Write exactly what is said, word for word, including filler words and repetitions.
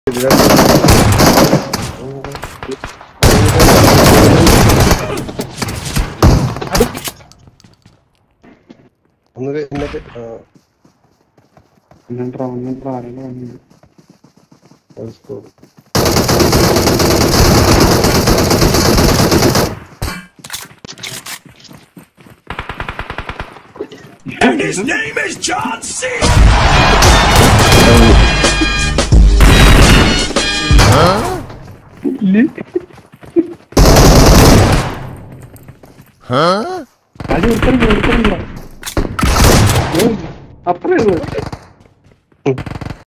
ഒന്ന് എന്നിട്ട് And his name is John C. Huh? Huh? Ada urut urut urut. Oh, apa itu?